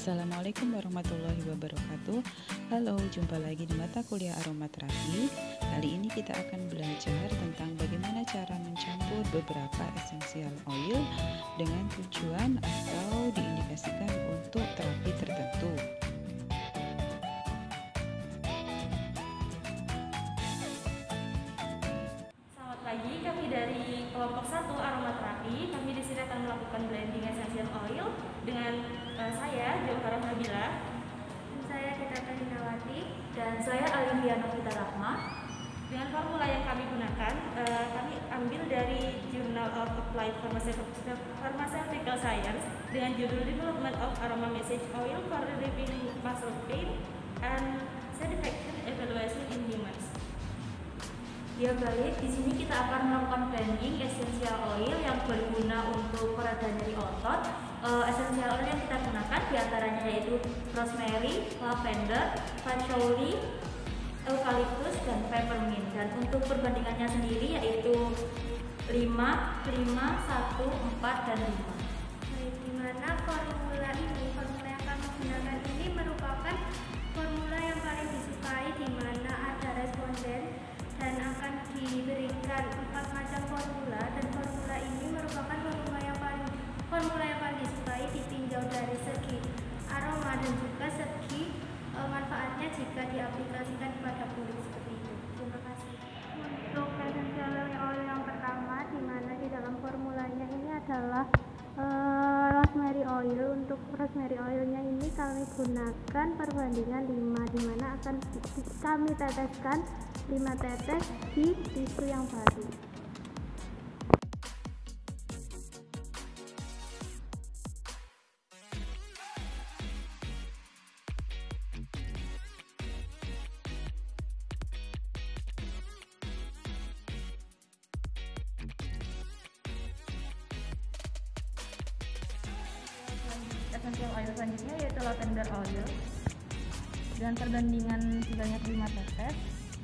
Assalamualaikum warahmatullahi wabarakatuh. Halo, jumpa lagi di mata kuliah aromaterapi. Kali ini kita akan belajar tentang bagaimana cara mencampur beberapa essential oil dengan tujuan atau diindikasikan untuk terapi tertentu. Selamat pagi, kami dari kelompok 1 aromaterapi. Kami di sini akan melakukan blending essential oil dengan saya Johara Nabila, saya Kita Karinawati, dan saya Alidia Novita Rahma. Dengan formula yang kami gunakan, kami ambil dari Journal of Applied Pharmaceutical Science dengan judul Development of Aroma Message Oil for Relieving Muscle Pain and Satisfaction Evaluation in Humans. Ya baik, di sini kita akan melakukan blending essential oil yang berguna untuk peredam nyeri otot. Essential oil yang kita gunakan diantaranya yaitu rosemary, lavender, patchouli, eucalyptus, dan peppermint. Dan untuk perbandingannya sendiri yaitu 5, 1, 4, dan 5. Baik, di mana formula yang kami gunakan ini merupakan formula yang paling disukai, di mana ada responden dan akan diberikan 4 macam formula, dan formula ini merupakan formula yang paling disukai ditinjau dari segi aroma dan juga segi manfaatnya jika diaplikasikan pada kulit seperti itu. Terima kasih. Untuk essential oil yang pertama, di mana di dalam formulanya ini adalah rosemary oil. Untuk rosemary oilnya ini kami gunakan perbandingan 5, di mana akan kami teteskan 5 tetes di tisu yang baru. Essential oil selanjutnya yaitu lavender oil dengan perbandingan sebanyak 5 tetes.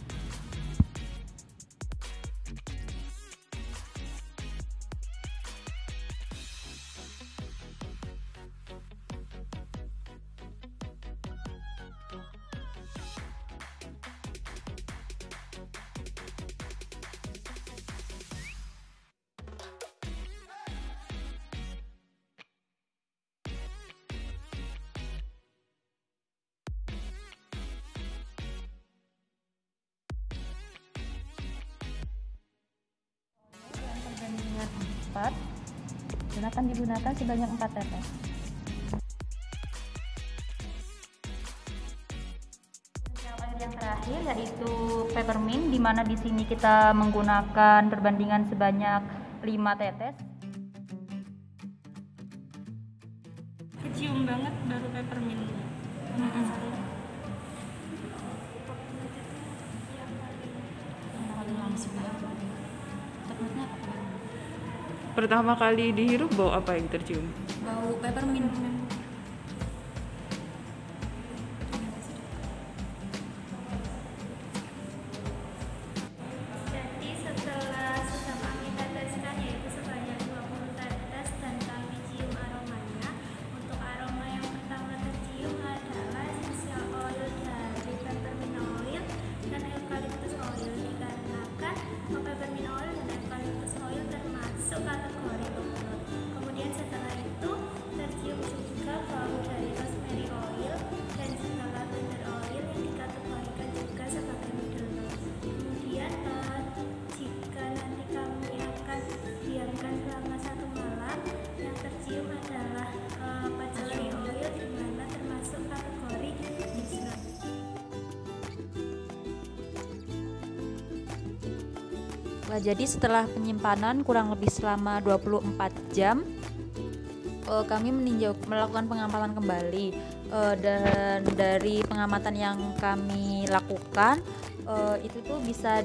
Perbandingan 4 dan akan digunakan sebanyak 4 tetes. Air yang terakhir yaitu peppermint, di mana di sini kita menggunakan perbandingan sebanyak 5 tetes. Kecium banget baru peppermint. Pertama kali dihirup bau apa yang tercium? Bau peppermint. Jadi setelah sudah kami teteskan yaitu sebanyak 20 tetes dan kami cium aromanya. Untuk aroma yang pertama tercium adalah essential oil dari peppermint oil dan eucalyptus oil, dikarenakan peppermint oil dan eucalyptus oil termasuk kategori oil. Kemudian setelah itu tercium juga bau dari rosemary oil dan juga lavender oil yang dikategorikan juga sebagai middle note. Kemudian jika nanti kami akan diamkan selama 1 malam, yang tercium adalah patchouli oil, di mana termasuk kategori bisnut. Jadi setelah penyimpanan kurang lebih selama 24 jam, kami melakukan pengamatan kembali, dan dari pengamatan yang kami lakukan itu tuh bisa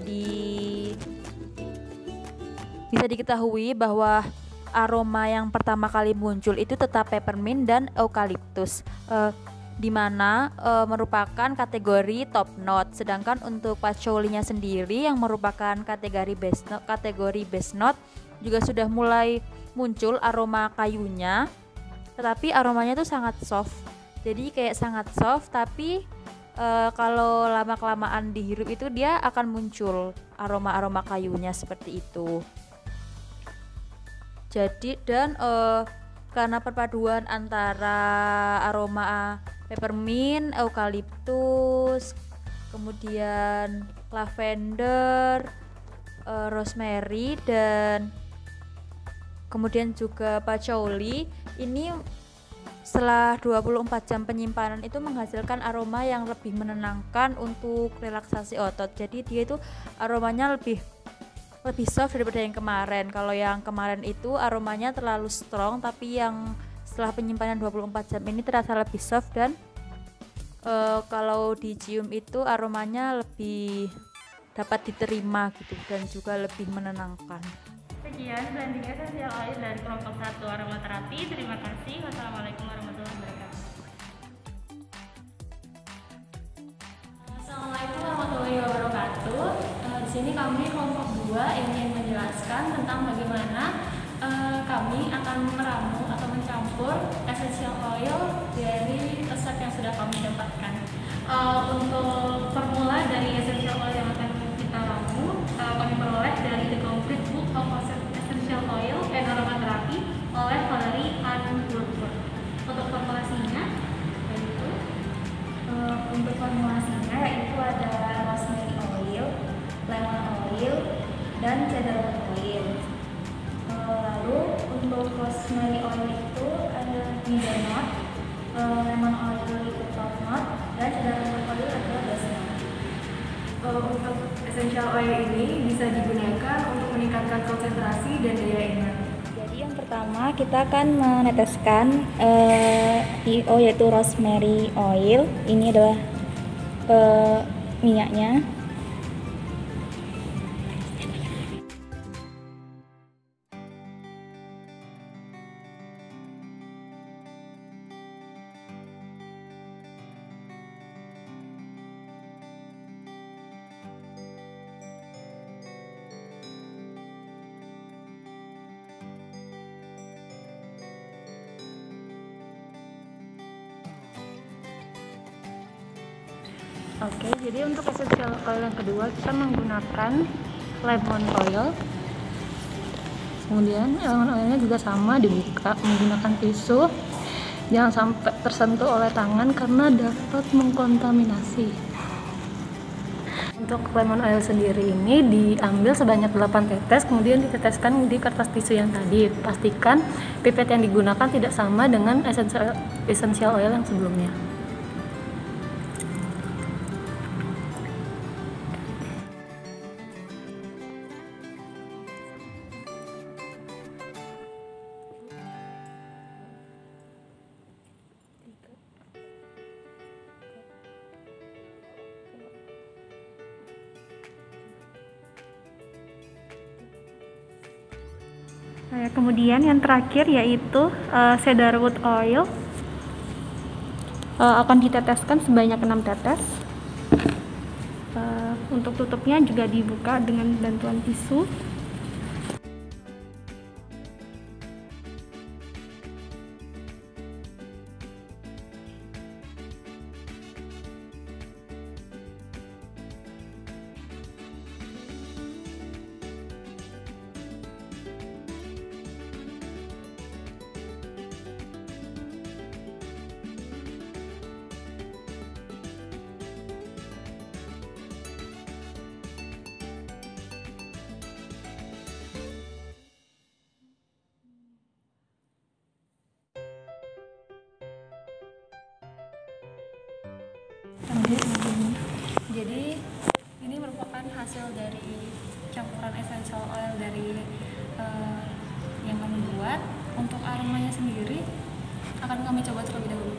diketahui bahwa aroma yang pertama kali muncul itu tetap peppermint dan eucalyptus, di mana merupakan kategori top note. Sedangkan untuk patchouli-nya sendiri yang merupakan kategori base note juga sudah mulai muncul aroma kayunya, tetapi aromanya tuh sangat soft Jadi kayak sangat soft, tapi kalau lama-kelamaan dihirup itu dia akan muncul aroma-aroma kayunya seperti itu. Jadi dan karena perpaduan antara aroma peppermint, eukaliptus, kemudian lavender, rosemary, dan kemudian juga patchouli, ini setelah 24 jam penyimpanan itu menghasilkan aroma yang lebih menenangkan untuk relaksasi otot. Jadi dia itu aromanya lebih soft daripada yang kemarin. Kalau yang kemarin itu aromanya terlalu strong, tapi yang setelah penyimpanan 24 jam ini terasa lebih soft, dan kalau dicium itu aromanya lebih dapat diterima gitu, dan juga lebih menenangkan. Sekian branding essential oil dari kelompok 1 aromaterapi. Terima kasih. Wassalamualaikum warahmatullahi wabarakatuh. Assalamualaikum warahmatullahi wabarakatuh. Di sini kami kelompok 2 ingin menjelaskan tentang bagaimana kami akan meramu atau mencampur essential oil dari resep yang sudah kami dapatkan. Untuk formula dari essential oil yang akan kita ramu, kami peroleh dari The Complete Book of Essential Oil and Aromatherapy oleh Valerie Ann Woodward. Untuk formulasinya yaitu ada rosemary oil, lemon oil, dan cedarwood oil. Lalu untuk rosemary oil itu ada bergamot, lemon oil itu top knot, dan cedarwood oil adalah basement. Untuk essential oil ini bisa digunakan untuk meningkatkan konsentrasi dan daya ingat. Jadi yang pertama kita akan meneteskan IO yaitu rosemary oil. Ini adalah minyaknya. Oke, jadi untuk essential oil yang kedua kita menggunakan lemon oil. Kemudian lemon oilnya juga sama, dibuka menggunakan tisu. Jangan sampai tersentuh oleh tangan karena dapat mengkontaminasi. Untuk lemon oil sendiri ini diambil sebanyak 8 tetes, kemudian diteteskan di kertas tisu yang tadi. Pastikan pipet yang digunakan tidak sama dengan essential oil yang sebelumnya. Kemudian yang terakhir yaitu cedarwood oil akan diteteskan sebanyak 6 tetes. Untuk tutupnya juga dibuka dengan bantuan tisu. Jadi ini merupakan hasil dari campuran essential oil dari yang kami buat. Untuk aromanya sendiri akan kami coba terlebih dahulu.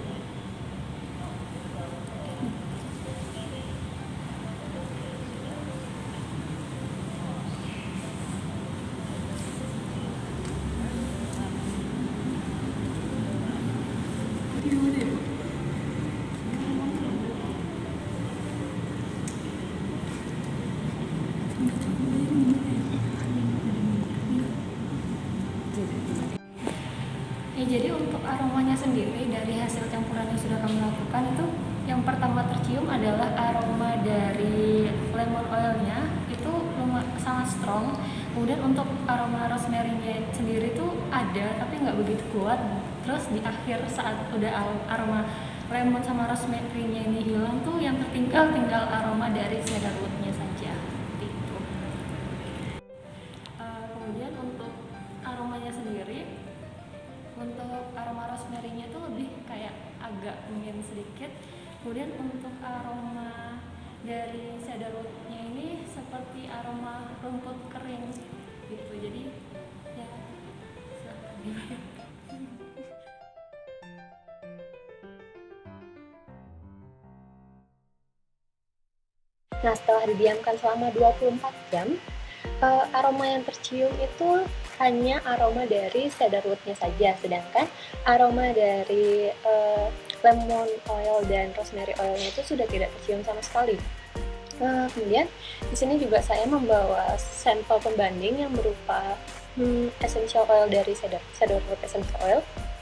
Jadi untuk aromanya sendiri dari hasil campuran yang sudah kami gunakan itu yang pertama tercium adalah aroma dari lemon oilnya, itu sangat strong. Kemudian untuk aroma rosemary-nya sendiri tuh ada tapi nggak begitu kuat. Terus di akhir saat udah aroma lemon sama rosemary-nya ini hilang tuh yang tinggal aroma dari cedarwood-nya saja. Seperti itu. Kemudian untuk aromanya sendiri, untuk aroma rosemary-nya itu lebih kayak agak dingin sedikit. Kemudian untuk aroma dari cedarwood-nya ini seperti aroma rumput kering gitu. Jadi ya silakan dibayangkan. Nah, setelah didiamkan selama 24 jam, aroma yang tercium itu hanya aroma dari cedarwood-nya saja, sedangkan aroma dari lemon oil dan rosemary oilnya itu sudah tidak tercium sama sekali. Kemudian di sini juga saya membawa sampel pembanding yang berupa essential oil dari cedarwood essential oil.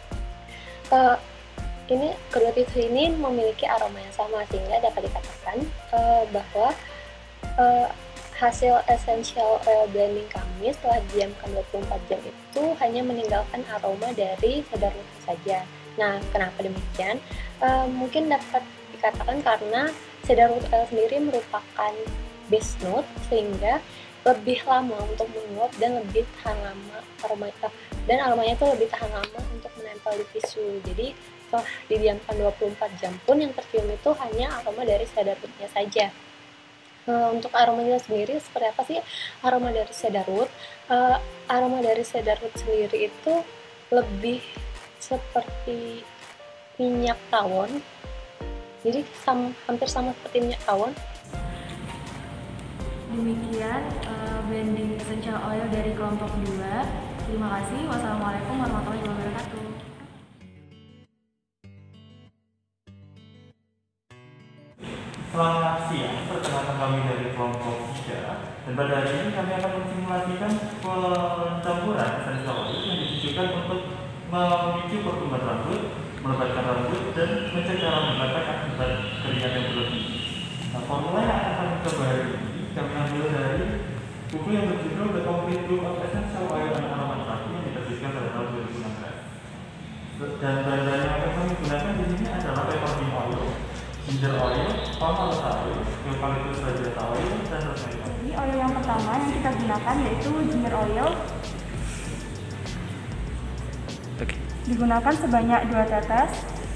Ini kedua tipe ini memiliki aroma yang sama, sehingga dapat dikatakan bahwa hasil essential oil blending kami setelah didiamkan 24 jam itu hanya meninggalkan aroma dari cedarwood saja. Nah, kenapa demikian? Mungkin dapat dikatakan karena cedarwood oil sendiri merupakan base note, sehingga lebih lama untuk menguap dan lebih tahan lama aromanya itu lebih tahan lama untuk menempel di tisu. Jadi setelah didiamkan 24 jam pun yang tercium itu hanya aroma dari cedarwood-nya saja. Untuk aromanya sendiri seperti apa sih aroma dari cedarwood? Aroma dari cedarwood sendiri itu lebih seperti minyak tawon, jadi hampir sama seperti minyak tawon. Demikian blending essential oil dari kelompok 2. Terima kasih. Wassalamualaikum warahmatullahi wabarakatuh. Selamat siang, perkenalkan kami dari kelompok 3, dan pada hari ini kami akan mensimulasikan pencampuran essential oil yang ditujukan untuk memicu pertumbuhan rambut, melebatkan rambut, dan mencegah rambut basah akibat keringat yang berlebih. Nah, formula yang akan kami coba hari ini kami ambil dari buku yang berjudul The Complete Book of Essential Oil and Aromatherapy yang diterbitkan pada tahun 2016. Dan bahan-bahan yang akan kami gunakan di sini adalah peppermint oil, ginger oil, palm oil, eucalyptus radiata oil, dan rosemary oil. Jadi oil yang pertama yang kita gunakan yaitu ginger oil. Digunakan sebanyak 2 tetes.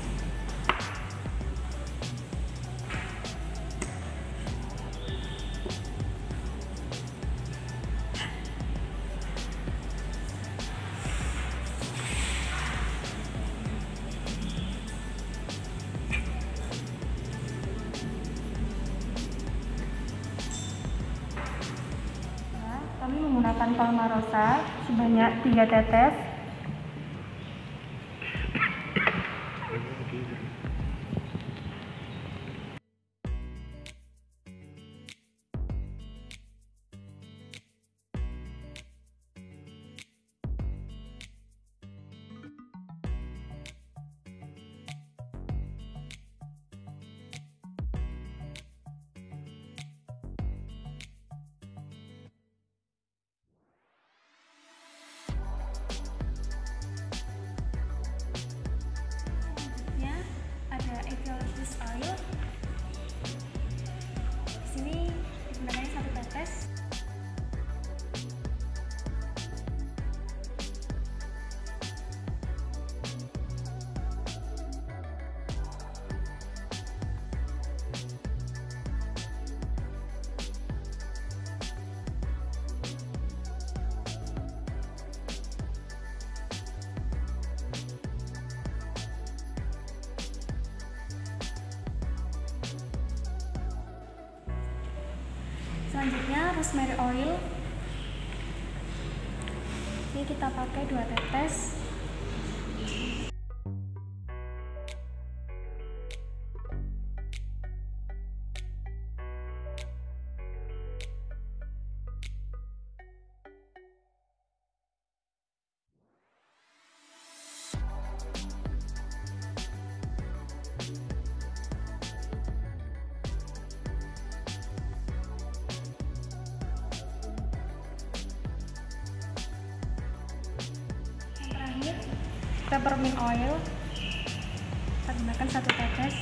Kami menggunakan palmarosa sebanyak 3 tetes. Ada eucalyptus oil. Di sini digunakan 1 tetes. Selanjutnya rosemary oil. Ini kita pakai 2 tetes. peppermint oil. Kita gunakan 1 tetes.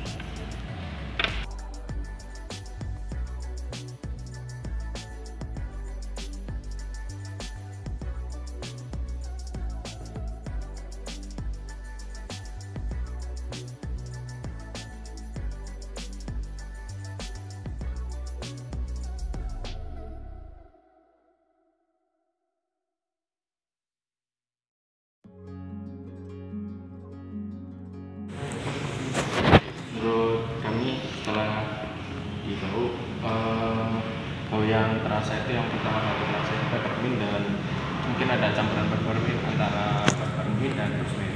Menurut kami setelah dibau, bau yang terasa itu yang pertama kali terasa itu peppermint, dan mungkin ada campuran peppermint antara peppermint dan rosemary.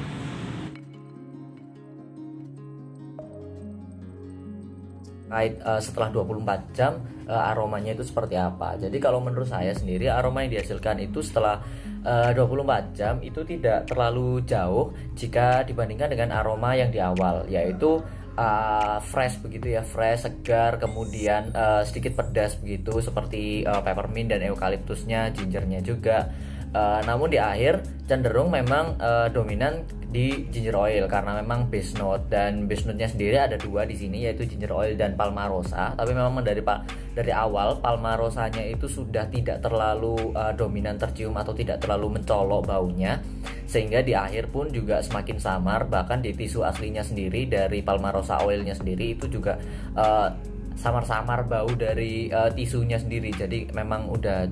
Setelah 24 jam aromanya itu seperti apa. Jadi kalau menurut saya sendiri, aroma yang dihasilkan itu setelah 24 jam itu tidak terlalu jauh jika dibandingkan dengan aroma yang di awal, yaitu fresh begitu ya, fresh, segar, kemudian sedikit pedas begitu seperti peppermint dan eukaliptusnya, gingernya juga. Namun di akhir cenderung memang dominan di ginger oil karena memang base note, dan base note-nya sendiri ada 2 di sini, yaitu ginger oil dan palmarosa. Tapi memang dari awal palmarosanya itu sudah tidak terlalu dominan tercium atau tidak terlalu mencolok baunya, sehingga di akhir pun juga semakin samar. Bahkan di tisu aslinya sendiri dari palmarosa oilnya sendiri itu juga samar-samar bau dari tisunya sendiri. Jadi memang udah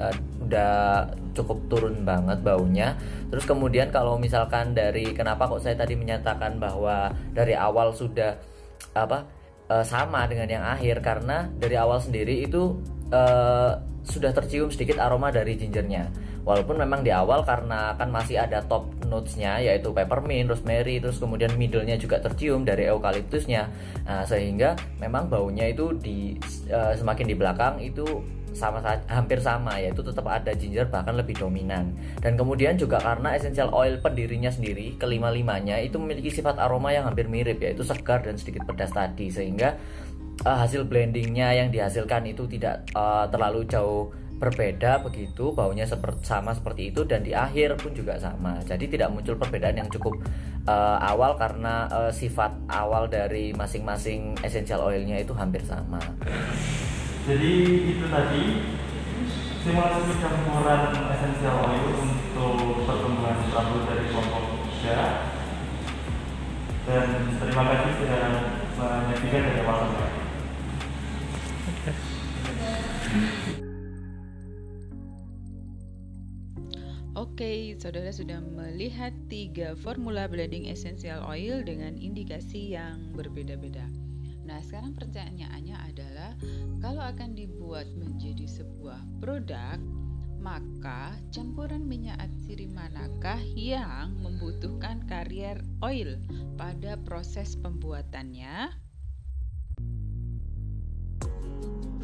cukup turun banget baunya. Terus kemudian kalau misalkan dari kenapa kok saya tadi menyatakan bahwa dari awal sudah sama dengan yang akhir, karena dari awal sendiri itu sudah tercium sedikit aroma dari gingernya. Walaupun memang di awal karena kan masih ada top notes-nya, yaitu peppermint, rosemary, terus kemudian middle-nya juga tercium dari eukaliptusnya. Nah, sehingga memang baunya itu semakin di belakang itu hampir sama, yaitu tetap ada ginger, bahkan lebih dominan. Dan kemudian juga karena essential oil pendirinya sendiri, kelima-limanya itu memiliki sifat aroma yang hampir mirip, yaitu segar dan sedikit pedas tadi, sehingga hasil blendingnya yang dihasilkan itu tidak terlalu jauh berbeda begitu, baunya sama seperti itu, dan di akhir pun juga sama. Jadi tidak muncul perbedaan yang cukup awal karena sifat awal dari masing-masing essential oilnya itu hampir sama. Jadi itu tadi simulasi campuran essential oil untuk pertumbuhan rambut dari kelompok 3. Dan terima kasih sudah menyaksikan dari awal sampai akhir. Oke, saudara sudah melihat 3 formula blending essential oil dengan indikasi yang berbeda-beda. Nah, sekarang pertanyaannya adalah, kalau akan dibuat menjadi sebuah produk, maka campuran minyak atsiri manakah yang membutuhkan carrier oil pada proses pembuatannya?